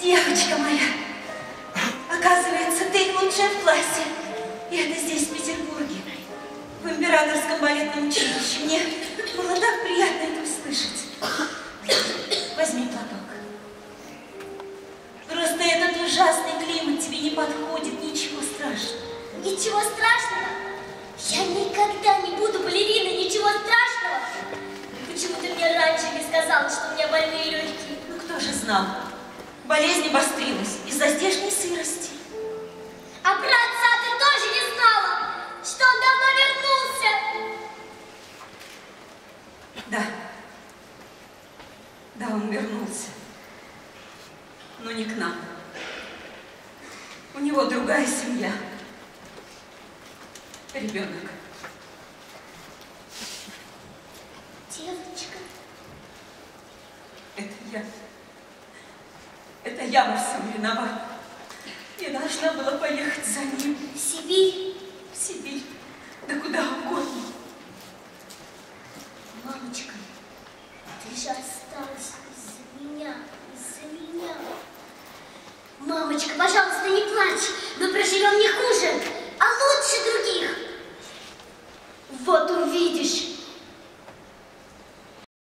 Девочка моя, оказывается, ты лучшая в классе. И это здесь, в Петербурге, в Императорском балетном училище. Мне было так приятно это услышать. Возьми платок. Просто этот ужасный климат тебе не подходит. Ничего страшного. Ничего страшного? Я никогда не буду балериной, ничего страшного. Почему ты мне раньше не сказала, что у меня больные легкие? Ну, кто же знал? Болезнь обострилась из-за здешней сырости. А про отца ты тоже не знала, что он давно вернулся? Да. Да, он вернулся. Но не к нам. У него другая семья. Ребенок. Девочка. Это я во всем виновата. Я должна была поехать за ним. В Сибирь? В Сибирь. Да куда угодно. Мамочка, ты же осталась из-за меня, из-за меня. Мамочка, пожалуйста, не плачь, но прошу